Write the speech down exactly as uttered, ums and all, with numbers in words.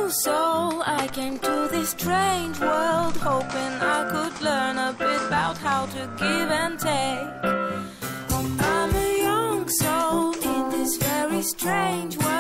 soul, I came to this strange world hoping I could learn a bit about how to give and take. I'm a young soul in this very strange world.